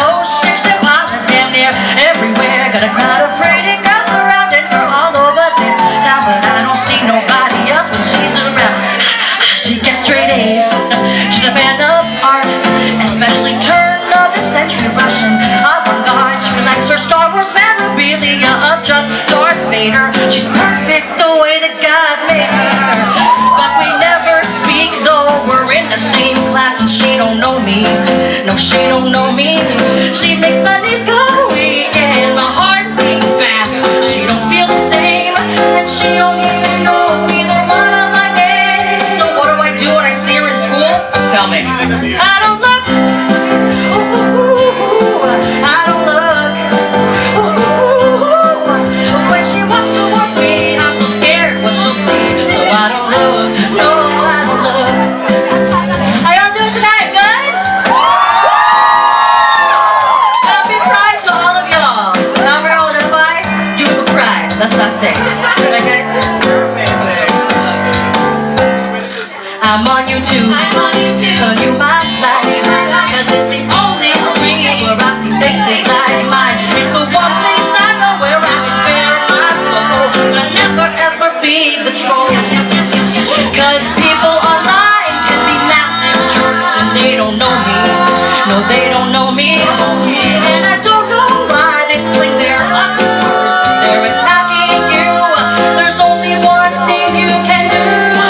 oh, chicks and pop damn near everywhere. Got a crowd of pretty girls surrounding her all over this town, but I don't see nobody else when she's around. She gets straight A's. She's a fan of art, especially turn of the century Russian avant-garde. She likes her Star Wars memorabilia of just Darth Vader. She's perfect the way that God made her, but we never speak though we're in the same class, and she don't know me. No, she don't know me. She makes my knees go weak and my heart beat fast. She don't feel the same, and she don't even know either one of my names. So what do I do when I see her in school? Tell me. I don't look. Ooh, I don't look. Ooh, when she walks towards me, I'm so scared what she'll see. So I don't look. No, I don't look. How y'all doing tonight? Good? Happy Pride to all of y'all. However old am I? Do the pride. That's what I say. Right, guys? I'm on YouTube. Tell you my life, cause it's the only screen where I see faces like mine. It's the one place I know where I can bear my soul, but I never ever leave the trolls. Cause people online can be massive jerks, and they don't know me. No, they don't know me. And I don't know why they sling their ugly slurs. They're attacking you. There's only one thing you can do.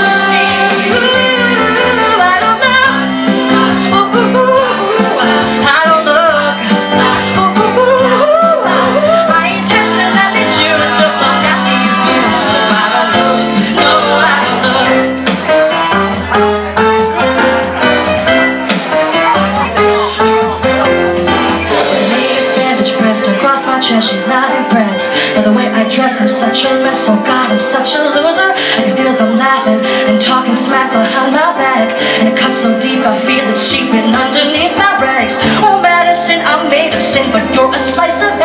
She's not impressed by the way I dress. I'm such a mess, oh God, I'm such a loser. I can feel them laughing and talking smack behind my back, and it cuts so deep I feel it seeping underneath my rags. Oh, medicine, I'm made of sin, but you're a slice of